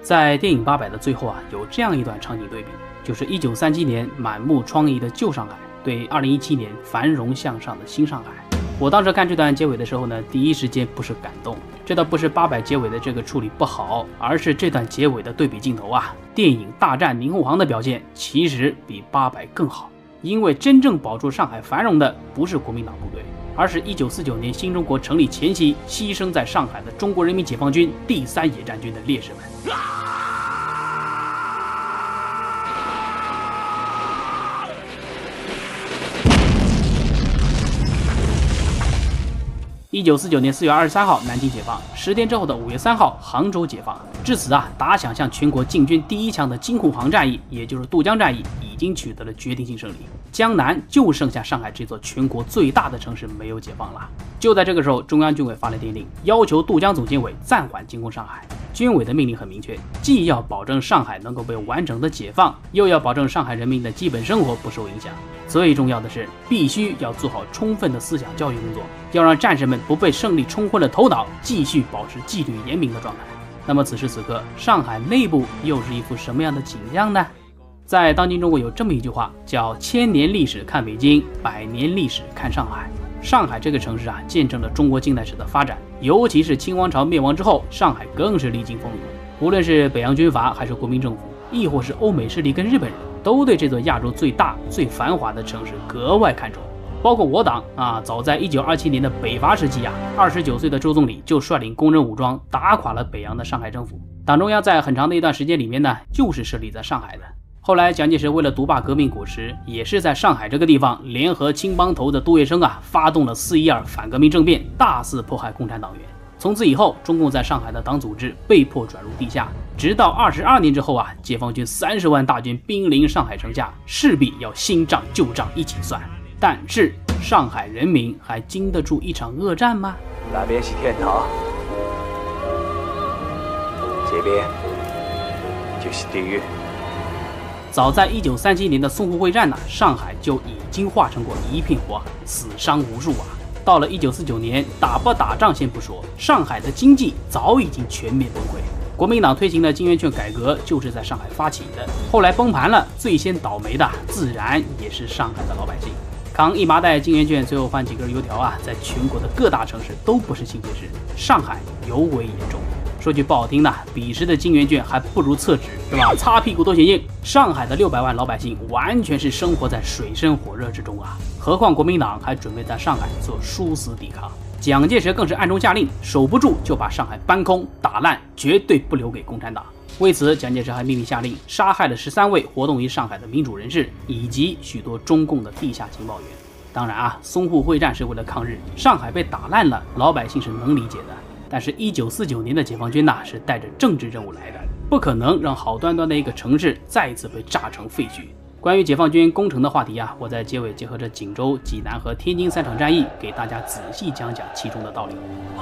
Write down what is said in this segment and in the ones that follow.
在电影《八佰》的最后有这样一段场景对比，就是1937年满目疮痍的旧上海对2017年繁荣向上的新上海。我当时看这段结尾的时候呢，第一时间不是感动，这倒不是《八佰》结尾的这个处理不好，而是这段结尾的对比镜头电影《大战宁后行》的表现其实比《八佰》更好，因为真正保住上海繁荣的不是国民党部队，而是1949年新中国成立前夕牺牲在上海的中国人民解放军第3野战军的烈士们。1949年4月23号南京解放，10天之后的5月3号杭州解放。至此打响向全国进军第1枪的京沪杭战役，也就是渡江战役，已经取得了决定性胜利。江南就剩下上海这座全国最大的城市没有解放了。就在这个时候，中央军委发了电令，要求渡江总监委暂缓进攻上海。军委的命令很明确，既要保证上海能够被完整的解放，又要保证上海人民的基本生活不受影响。最重要的是，必须要做好充分的思想教育工作，要让战士们不被胜利冲昏了头脑，继续保持纪律严明的状态。那么此时此刻，上海内部又是一副什么样的景象呢？在当今中国有这么一句话，叫1000年历史看北京，100年历史看上海。上海这个城市见证了中国近代史的发展，尤其是清王朝灭亡之后，上海更是历经风雨。无论是北洋军阀还是国民政府，亦或是欧美势力跟日本人，都对这座亚洲最大最繁华的城市格外看重。包括我党早在1927年的北伐时期29岁的周总理就率领工人武装打垮了北洋的上海政府。党中央在很长的一段时间里面呢，就是设立在上海的。后来蒋介石为了独霸革命果实，也是在上海这个地方联合青帮头子杜月笙发动了412反革命政变，大肆迫害共产党员。从此以后，中共在上海的党组织被迫转入地下，直到22年之后解放军30万大军兵临上海城下，势必要新账旧账一起算。但是上海人民还经得住一场恶战吗？ 那边是天堂，这边就是地狱。 早在1937年的淞沪会战上海就已经化成过一片火海，死伤无数到了1949年，打不打仗先不说，上海的经济早已经全面崩溃。国民党推行的金圆券改革就是在上海发起的，后来崩盘了，最先倒霉的自然也是上海的老百姓。扛一麻袋金圆券，最后换几根油条在全国的各大城市都不是新鲜事，上海尤为严重。说句不好听的，彼时的金圆券还不如厕纸，是吧？擦屁股多显硬。上海的600万老百姓完全是生活在水深火热之中何况国民党还准备在上海做殊死抵抗。蒋介石更是暗中下令，守不住就把上海搬空打烂，绝对不留给共产党。为此，蒋介石还命令下令杀害了13位活动于上海的民主人士，以及许多中共的地下情报员。当然淞沪会战是为了抗日，上海被打烂了，老百姓是能理解的。但是1949年的解放军是带着政治任务来的，不可能让好端端的一个城市再一次被炸成废墟。关于解放军攻城的话题我在结尾结合着锦州、济南和天津3场战役，给大家仔细讲讲其中的道理。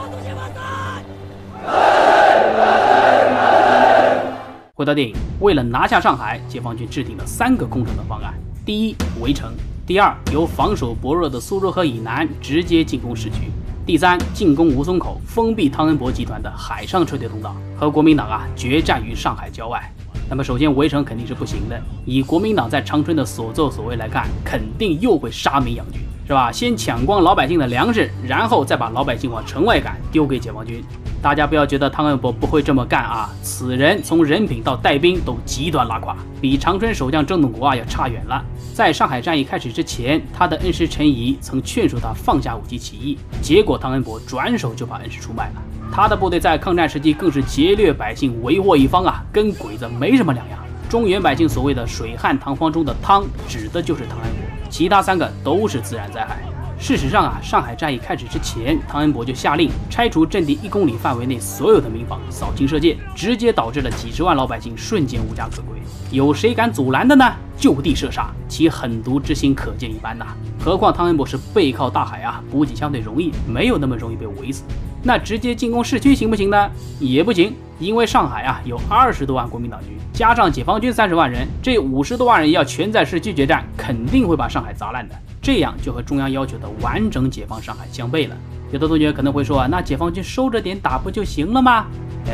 回到电影，为了拿下上海，解放军制定了3个攻城的方案：第一，围城；第二，由防守薄弱的苏州河以南直接进攻市区；第三，进攻吴淞口，封闭汤恩伯集团的海上撤退通道，和国民党决战于上海郊外。那么首先围城肯定是不行的，以国民党在长春的所作所为来看，肯定又会杀民养军，是吧？先抢光老百姓的粮食，然后再把老百姓往城外赶，丢给解放军。大家不要觉得汤恩伯不会这么干此人从人品到带兵都极端拉胯，比长春守将郑洞国要差远了。在上海战役开始之前，他的恩师陈仪曾劝说他放下武器起义，结果汤恩伯转手就把恩师出卖了。他的部队在抗战时期更是劫掠百姓，为祸一方跟鬼子没什么两样。中原百姓所谓的水旱唐方中的汤，指的就是汤恩伯，其他3个都是自然灾害。事实上上海战役开始之前，汤恩伯就下令拆除阵地1公里范围内所有的民房，扫清射界，直接导致了几十万老百姓瞬间无家可归。有谁敢阻拦的呢？就地射杀，其狠毒之心可见一斑何况汤恩伯是背靠大海补给相对容易，没有那么容易被围死。那直接进攻市区行不行呢？也不行，因为上海有20多万国民党军，加上解放军30万人，这50多万人要全在市区决战，肯定会把上海砸烂的。这样就和中央要求的完整解放上海相悖了。有的同学可能会说那解放军收着点打不就行了吗？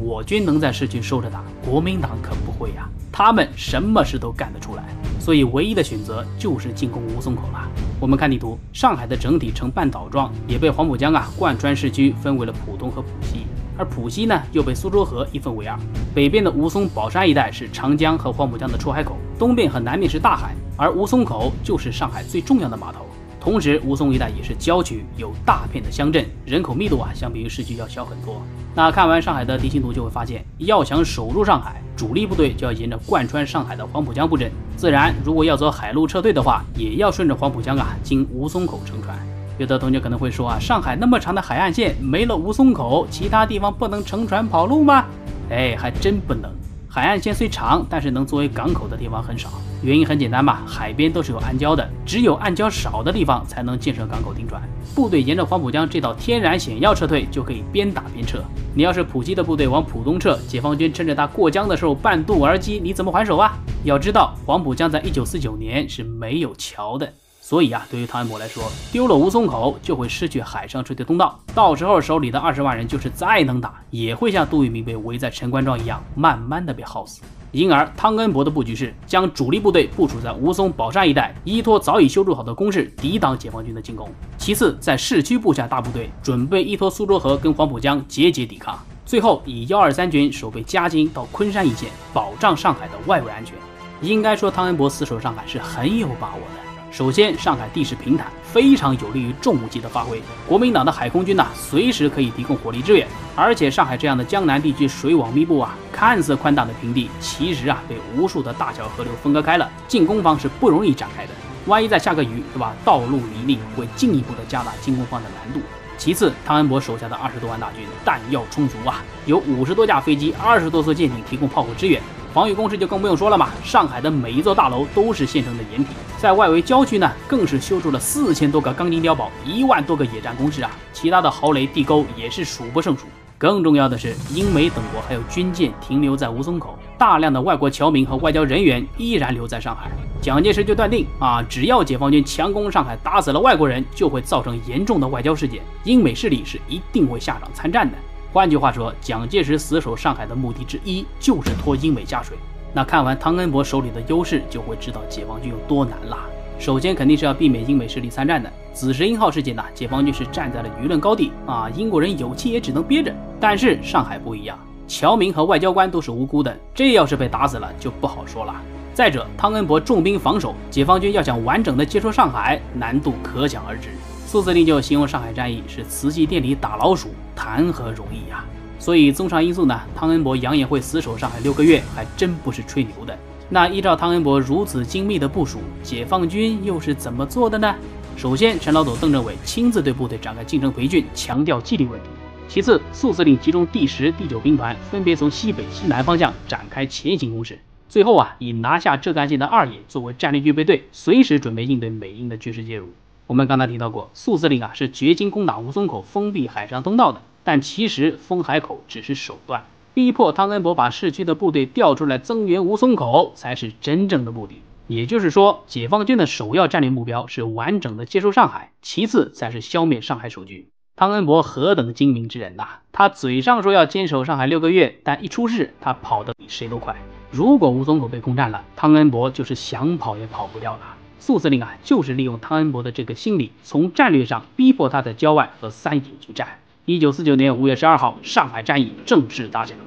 我军能在市区收着打，国民党可不会呀，他们什么事都干得出来，所以唯一的选择就是进攻吴淞口了。我们看地图，上海的整体呈半岛状，也被黄浦江贯穿市区，分为了浦东和浦西，而浦西呢又被苏州河一分为二。北边的吴淞宝山一带是长江和黄浦江的出海口，东边和南面是大海，而吴淞口就是上海最重要的码头。同时，吴淞一带也是郊区，有大片的乡镇，人口密度相比于市区要小很多。那看完上海的地形图，就会发现，要想守住上海，主力部队就要沿着贯穿上海的黄浦江布阵。自然，如果要走海路撤退的话，也要顺着黄浦江经吴淞口乘船。有的同学可能会说上海那么长的海岸线，没了吴淞口，其他地方不能乘船跑路吗？还真不能。海岸线虽长，但是能作为港口的地方很少。原因很简单嘛，海边都是有暗礁的，只有暗礁少的地方才能建设港口停船。部队沿着黄浦江这道天然险要撤退，就可以边打边撤。你要是浦西的部队往浦东撤，解放军趁着他过江的时候半渡而击，你怎么还手啊？要知道，黄浦江在1949年是没有桥的。所以对于汤恩伯来说，丢了吴淞口就会失去海上撤退通道，到时候手里的20万人就是再能打，也会像杜聿明被围在陈官庄一样，慢慢的被耗死。因而汤恩伯的布局是将主力部队部署在吴淞宝山一带，依托早已修筑好的工事抵挡解放军的进攻。其次，在市区布下大部队，准备依托苏州河跟黄浦江节节抵抗。最后以123军守备嘉兴到昆山一线，保障上海的外围安全。应该说汤恩伯死守上海是很有把握的。首先，上海地势平坦，非常有利于重武器的发挥。国民党的海空军随时可以提供火力支援。而且上海这样的江南地区水网密布看似宽大的平地，其实被无数的大小河流分割开了，进攻方是不容易展开的。万一再下个雨，对吧？道路泥泞，会进一步的加大进攻方的难度。其次，汤恩伯手下的20多万大军弹药充足有50多架飞机、20多艘舰艇提供炮火支援。防御工事就更不用说了嘛，上海的每一座大楼都是现成的掩体，在外围郊区更是修筑了4000多个钢筋碉堡，1万多个野战工事其他的壕垒地沟也是数不胜数。更重要的是，英美等国还有军舰停留在吴淞口，大量的外国侨民和外交人员依然留在上海。蒋介石就断定只要解放军强攻上海，打死了外国人，就会造成严重的外交事件，英美势力是一定会下场参战的。换句话说，蒋介石死守上海的目的之一就是拖英美下水。那看完汤恩伯手里的优势，就会知道解放军有多难啦。首先肯定是要避免英美势力参战的。紫石英号事件解放军是站在了舆论高地英国人有气也只能憋着。但是上海不一样，侨民和外交官都是无辜的，这要是被打死了就不好说了。再者，汤恩伯重兵防守，解放军要想完整的接触上海，难度可想而知。苏司令就形容上海战役是瓷器店里打老鼠，谈何容易所以综上因素汤恩伯扬言会死守上海6个月，还真不是吹牛的。那依照汤恩伯如此精密的部署，解放军又是怎么做的呢？首先，陈老总邓政委亲自对部队展开进程培训，强调纪律问题。其次，苏司令集中第10、第9兵团，分别从西北、西南方向展开前行攻势。最后以拿下浙赣线的2野作为战略预备队，随时准备应对美英的军事介入。我们刚才提到过，苏司令是决心攻打吴淞口，封闭海上通道的，但其实封海口只是手段，逼迫汤恩伯把市区的部队调出来增援吴淞口才是真正的目的。也就是说，解放军的首要战略目标是完整的接收上海，其次才是消灭上海守军。汤恩伯何等精明之人他嘴上说要坚守上海6个月，但一出事他跑得比谁都快。如果吴淞口被攻占了，汤恩伯就是想跑也跑不掉了。苏司令就是利用汤恩伯的这个心理，从战略上逼迫他在郊外和3野去战。1949年5月12号，上海战役正式打响。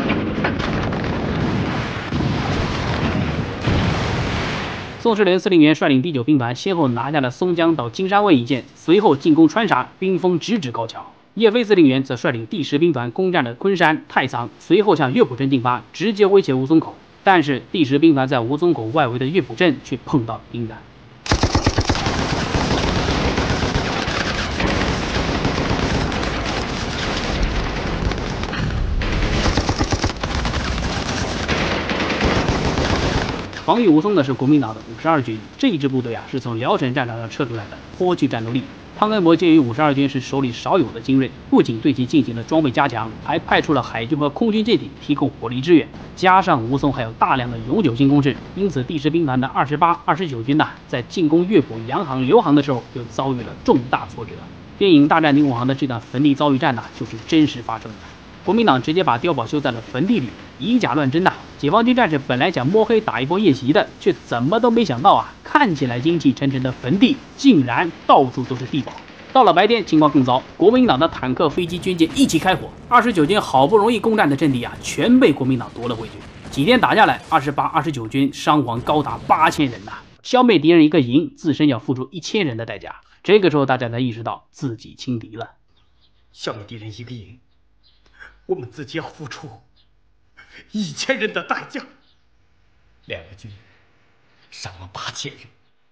宋世廉司令员率领第9兵团先后拿下了松江到金山卫一线，随后进攻川沙，兵锋直指高桥。叶飞司令员则率领第10兵团攻占了昆山、太仓，随后向乐浦镇进发，直接威胁吴淞口。但是第10兵团在吴淞口外围的乐浦镇却碰到了兵难。防御吴淞的是国民党的52军，这一支部队是从辽沈战场上撤出来的，颇具战斗力。汤恩伯鉴于52军是手里少有的精锐，不仅对其进行了装备加强，还派出了海军和空军舰艇提供火力支援。加上吴淞还有大量的永久性工事，因此第10兵团的28、29军在进攻乐浦洋行、留行的时候就遭遇了重大挫折。电影《大战宁火航》的这段坟地遭遇战就是真实发生的。 国民党直接把碉堡修在了坟地里，以假乱真呐。解放军战士本来想摸黑打一波夜袭的，却怎么都没想到啊，看起来阴气沉沉的坟地，竟然到处都是地堡。到了白天，情况更糟，国民党的坦克、飞机、军舰一起开火，29军好不容易攻占的阵地啊，全被国民党夺了回去。几天打下来，28、29军伤亡高达8000人呐！消灭敌人一个营，自身要付出1000人的代价。这个时候，大家才意识到自己轻敌了。 消灭敌人一个营，我们自己要付出1000人的代价。2个军伤亡8000人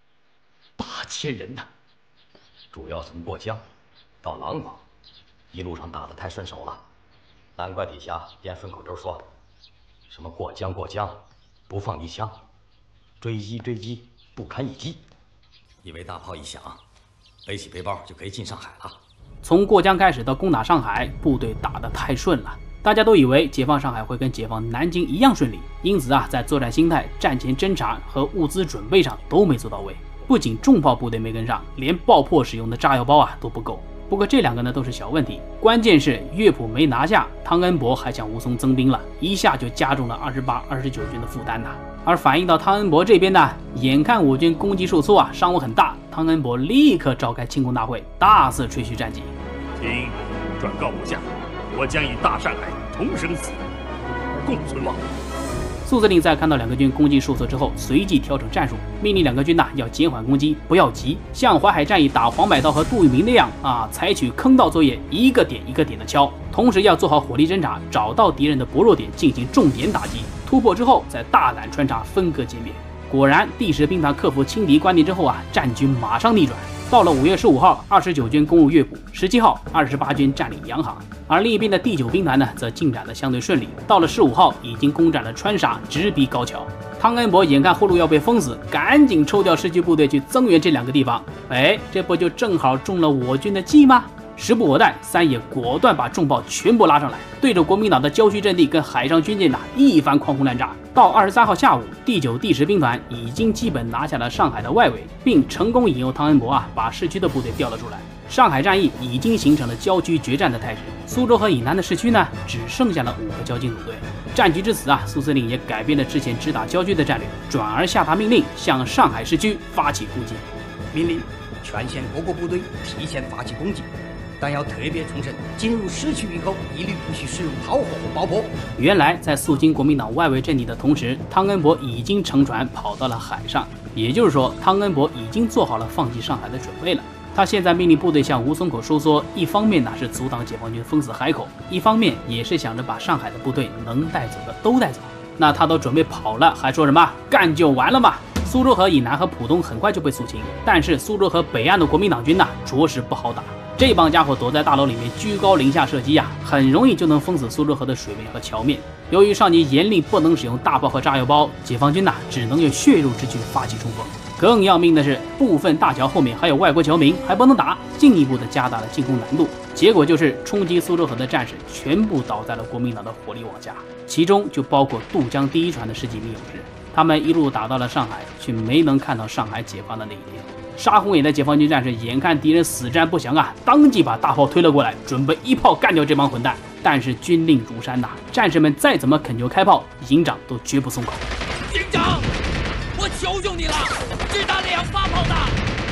，8000人呐！ 主要从过江到廊坊，一路上打得太顺手了，难怪底下边顺口溜说什么过江过江，不放一枪，追击追击，不堪一击。以为大炮一响，背起背包就可以进上海了。 从过江开始到攻打上海，部队打得太顺了，大家都以为解放上海会跟解放南京一样顺利，因此啊，在作战心态、战前侦察和物资准备上都没做到位。不仅重炮部队没跟上，连爆破使用的炸药包啊都不够。不过这2个呢都是小问题，关键是乐谱没拿下，汤恩伯还向吴淞增兵了，一下就加重了28、29军的负担呐。而反映到汤恩伯这边呢，眼看我军攻击受挫啊，伤亡很大，汤恩伯立刻召开庆功大会，大肆吹嘘战绩。 请转告部下，我将以大上海同生死，共存亡。 苏司令在看到2个军攻击受挫之后，随即调整战术，命令2个军要减缓攻击，不要急，像淮海战役打黄百韬和杜聿明那样啊，采取坑道作业，一个点一个点的敲，同时要做好火力侦察，找到敌人的薄弱点进行重点打击，突破之后再大胆穿插，分割歼灭。果然，第10兵团克服轻敌观念之后啊，战局马上逆转。到了5月15号，29军攻入乐谱，17号28军占领洋行，而另一边的第9兵团呢，则进展的相对顺利。到了15号，已经攻占了川沙，直逼高桥。汤恩伯眼看后路要被封死，赶紧抽调市区部队去增援这2个地方。哎，这不就正好中了我军的计吗？时不我待，三野果断把重炮全部拉上来，对着国民党的郊区阵地跟海上军舰一番狂轰滥炸。到23号下午，第9、第10兵团已经基本拿下了上海的外围，并成功引诱汤恩伯把市区的部队调了出来。上海战役已经形成了郊区决战的态势，苏州河以南的市区呢，只剩下了5个交警组队。战局至此啊，苏司令也改变了之前只打郊区的战略，转而下达命令向上海市区发起攻击。 命令全线各个部队提前发起攻击。但要特别重申，进入市区以后，一律不许使用炮火和爆破。 原来在肃清国民党外围阵地的同时，汤恩伯已经乘船跑到了海上，也就是说，汤恩伯已经做好了放弃上海的准备了。他现在命令部队向吴淞口收缩，一方面是阻挡解放军封死海口，一方面也是想着把上海的部队能带走的都带走。那他都准备跑了，还说什么干就完了嘛？苏州河以南和浦东很快就被肃清，但是苏州河北岸的国民党军着实不好打。这帮家伙躲在大楼里面居高临下射击很容易就能封死苏州河的水面和桥面。由于上级严令不能使用大炮和炸药包，解放军只能用血肉之躯发起冲锋。更要命的是，部分大桥后面还有外国侨民，还不能打，进一步的加大了进攻难度。结果就是冲击苏州河的战士全部倒在了国民党的火力网下，其中就包括渡江第1船的10几名勇士。他们一路打到了上海，却没能看到上海解放的那一天。杀红眼的解放军战士眼看敌人死战不降当即把大炮推了过来，准备一炮干掉这帮混蛋。但是军令如山战士们再怎么恳求开炮，营长都绝不松口。 营长，我求求你了，只打2发炮弹，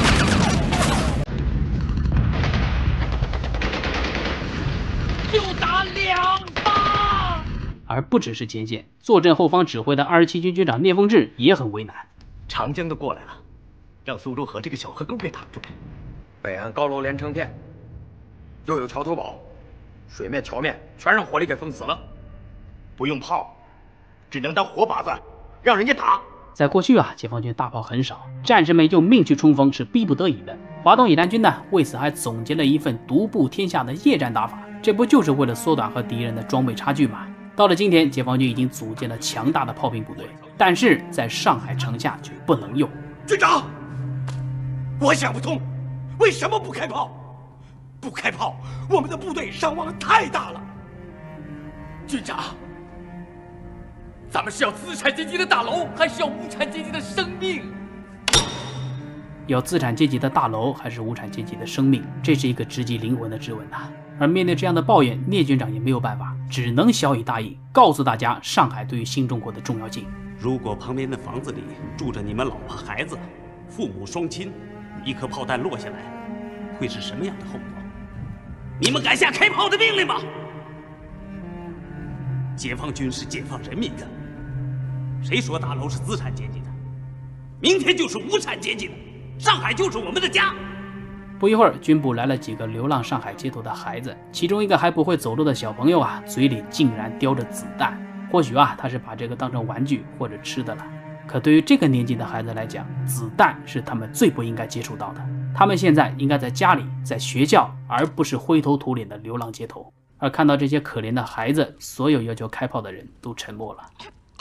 就打2发。 而不只是前线，坐镇后方指挥的27军军长聂凤智也很为难。 长江都过来了，让苏州河这个小河沟给挡住。 北岸高楼连成片，又有桥头堡，水面、桥面全让火力给封死了。 不用炮，只能当活靶子，让人家打。 在过去解放军大炮很少，战士们用命去冲锋是逼不得已的。华东野战军为此还总结了一份独步天下的夜战打法，这不就是为了缩短和敌人的装备差距吗？到了今天，解放军已经组建了强大的炮兵部队，但是在上海城下却不能用。 军长，我想不通，为什么不开炮？不开炮，我们的部队伤亡太大了。 军长，咱们是要资产阶级的大楼，还是要无产阶级的生命？ 要资产阶级的大楼还是无产阶级的生命？这是一个直击灵魂的质问呐。而面对这样的抱怨，聂军长也没有办法，只能小以大义，告诉大家上海对于新中国的重要性。 如果旁边的房子里住着你们老婆孩子，父母双亲，一颗炮弹落下来，会是什么样的后果？你们敢下开炮的命令吗？解放军是解放人民的，谁说大楼是资产阶级的？明天就是无产阶级的，上海就是我们的家。 不一会儿，军部来了几个流浪上海街头的孩子，其中一个还不会走路的小朋友啊，嘴里竟然叼着子弹。或许啊，他是把这个当成玩具或者吃的了。可对于这个年纪的孩子来讲，子弹是他们最不应该接触到的。他们现在应该在家里，在学校，而不是灰头土脸的流浪街头。而看到这些可怜的孩子，所有要求开炮的人都沉默了。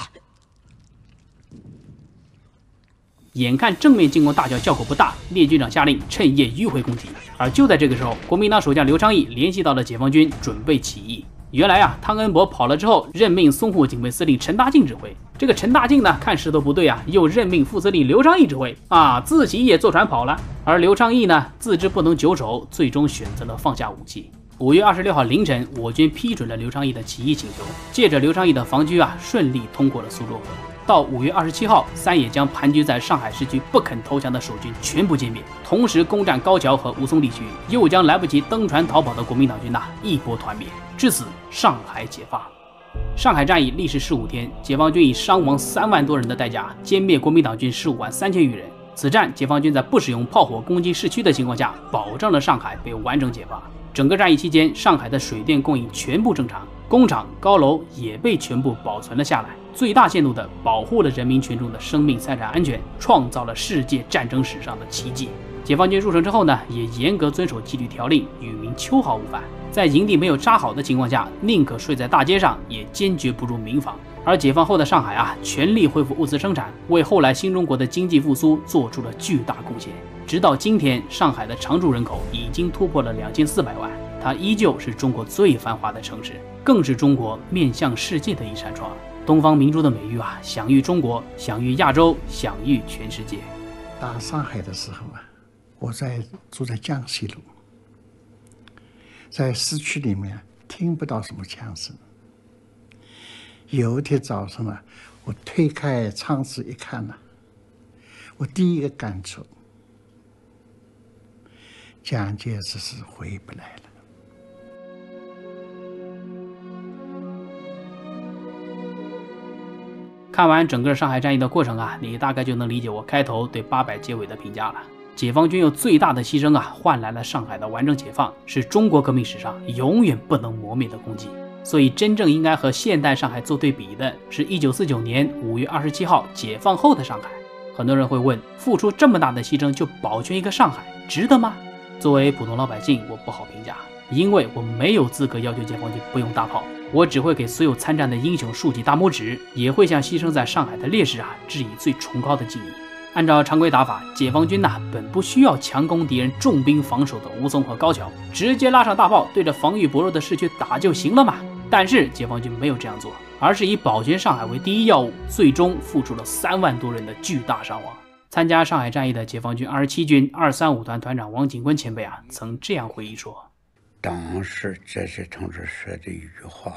眼看正面进攻大桥效果不大，聂军长下令趁夜迂回攻击。而就在这个时候，国民党守将刘昌义联系到了解放军，准备起义。原来啊，汤恩伯跑了之后，任命淞沪警备司令陈大敬指挥。这个陈大敬呢，看势头不对啊，又任命副司令刘昌义指挥啊，自己也坐船跑了。而刘昌义呢，自知不能久守，最终选择了放下武器。5月26号凌晨，我军批准了刘昌义的起义请求，借着刘昌义的防居啊，顺利通过了苏州河。到5月27号，三野将盘踞在上海市区不肯投降的守军全部歼灭，同时攻占高桥和吴淞地区，又将来不及登船逃跑的国民党军一波团灭，至此上海解放。上海战役历时15天，解放军以伤亡3万多人的代价歼灭国民党军15万3000余人。此战，解放军在不使用炮火攻击市区的情况下，保障了上海被完整解放。整个战役期间，上海的水电供应全部正常，工厂、高楼也被全部保存了下来，最大限度地保护了人民群众的生命财产安全，创造了世界战争史上的奇迹。解放军入城之后呢，也严格遵守纪律条令，与民秋毫无犯。在营地没有扎好的情况下，宁可睡在大街上，也坚决不入民房。而解放后的上海啊，全力恢复物资生产，为后来新中国的经济复苏做出了巨大贡献。直到今天，上海的常住人口已经突破了2400万，它依旧是中国最繁华的城市，更是中国面向世界的一扇窗。东方明珠的美誉啊，享誉中国，享誉亚洲，享誉全世界。 打上海的时候啊，我住在江西路，在市区里面听不到什么枪声。有一天早上啊，我推开窗子一看呢，我第一个感触，蒋介石是回不来了。 看完整个上海战役的过程啊，你大概就能理解我开头对八百结尾的评价了。解放军用最大的牺牲啊，换来了上海的完整解放，是中国革命史上永远不能磨灭的功绩。所以真正应该和现代上海做对比的是1949年5月27号解放后的上海。很多人会问，付出这么大的牺牲就保全一个上海，值得吗？作为普通老百姓，我不好评价，因为我没有资格要求解放军不用大炮，我只会给所有参战的英雄竖起大拇指，也会向牺牲在上海的烈士致以最崇高的敬意。按照常规打法，解放军本不需要强攻敌人重兵防守的吴淞和高桥，直接拉上大炮对着防御薄弱的市区打就行了嘛。但是解放军没有这样做，而是以保全上海为第一要务，最终付出了3万多人的巨大伤亡。参加上海战役的解放军27军235团团长王景坤前辈曾这样回忆说： 当时这些同志说的一句话，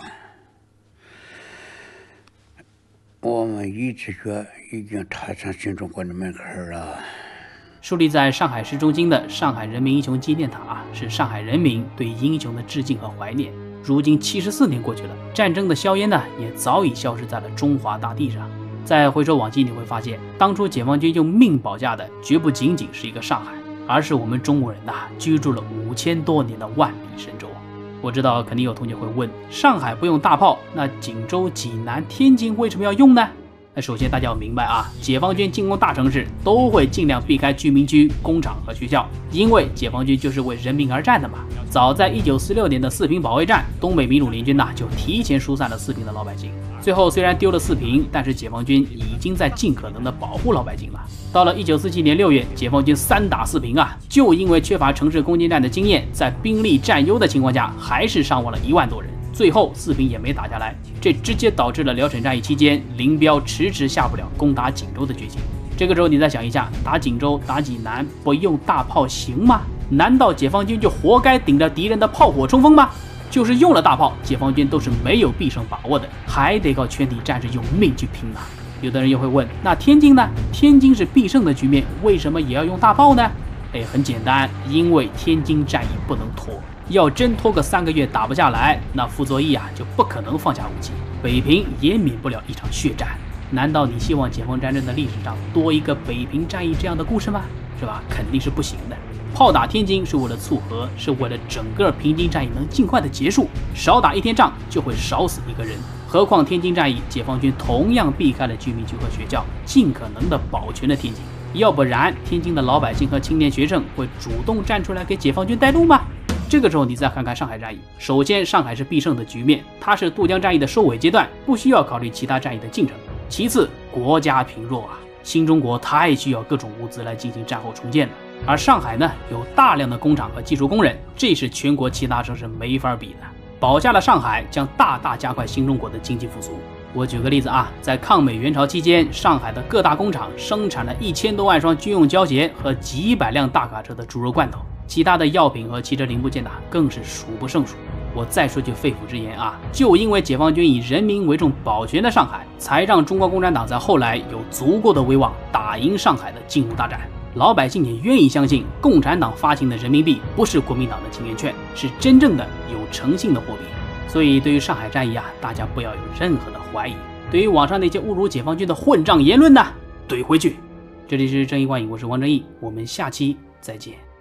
我们一直觉得已经踏上新中国的门槛了。 树立在上海市中心的上海人民英雄纪念塔是上海人民对英雄的致敬和怀念。如今74年过去了，战争的硝烟也早已消失在了中华大地上。再回首往昔，你会发现，当初解放军用命保驾的绝不仅仅是一个上海，而是我们中国人居住了5000多年的万里神州。我知道肯定有同学会问，上海不用大炮，那锦州、济南、天津为什么要用呢？首先大家要明白解放军进攻大城市都会尽量避开居民区、工厂和学校，因为解放军就是为人民而战的嘛。早在1946年的四平保卫战，东北民主联军就提前疏散了四平的老百姓。最后虽然丢了四平，但是解放军已经在尽可能的保护老百姓了。到了1947年6月，解放军3打四平就因为缺乏城市攻坚战的经验，在兵力占优的情况下，还是伤亡了1万多人。最后四平也没打下来，这直接导致了辽沈战役期间林彪迟迟下不了攻打锦州的决心。这这个时候你再想一下，打锦州、打济南不用大炮行吗？难道解放军就活该顶着敌人的炮火冲锋吗？就是用了大炮，解放军都是没有必胜把握的，还得靠全体战士用命去拼啊！有的人又会问，那天津呢？天津是必胜的局面，为什么也要用大炮呢？很简单，因为天津战役不能拖，要真拖个3个月打不下来，那傅作义就不可能放下武器，北平也免不了一场血战。难道你希望解放战争的历史上多一个北平战役这样的故事吗？是吧？肯定是不行的。炮打天津是为了促和，是为了整个平津战役能尽快的结束，少打1天仗就会少死1个人。何况天津战役，解放军同样避开了居民区和学校，尽可能的保全了天津。要不然，天津的老百姓和青年学生会主动站出来给解放军带路吗？这个时候你再看看上海战役，首先上海是必胜的局面，它是渡江战役的收尾阶段，不需要考虑其他战役的进程。其次，国家贫弱新中国太需要各种物资来进行战后重建了。而上海呢，有大量的工厂和技术工人，这是全国其他城市没法比的。保下了上海，将大大加快新中国的经济复苏。我举个例子在抗美援朝期间，上海的各大工厂生产了1000多万双军用胶鞋和几百辆大卡车的猪肉罐头，其他的药品和汽车零部件更是数不胜数。我再说句肺腑之言就因为解放军以人民为重保全了上海，才让中国共产党在后来有足够的威望打赢上海的金融大战。老百姓也愿意相信共产党发行的人民币不是国民党的金圆券，是真正的有诚信的货币。所以对于上海战役大家不要有任何的怀疑。对于网上那些侮辱解放军的混账言论呢，怼回去。这里是正义观影，我是王正义，我们下期再见。